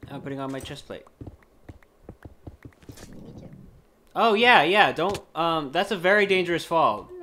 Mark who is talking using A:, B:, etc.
A: I'm putting on my chest plate.
B: Me too.
A: Oh, yeah, yeah, don't, that's a very dangerous fall.